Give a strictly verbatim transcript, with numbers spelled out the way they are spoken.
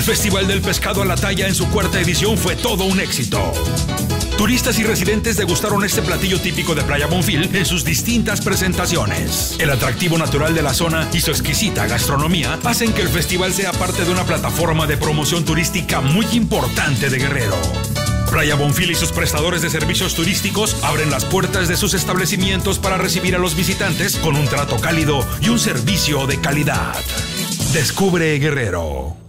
El Festival del Pescado a la Talla en su cuarta edición fue todo un éxito. Turistas y residentes degustaron este platillo típico de Playa Bonfil en sus distintas presentaciones. El atractivo natural de la zona y su exquisita gastronomía hacen que el festival sea parte de una plataforma de promoción turística muy importante de Guerrero. Playa Bonfil y sus prestadores de servicios turísticos abren las puertas de sus establecimientos para recibir a los visitantes con un trato cálido y un servicio de calidad. Descubre Guerrero.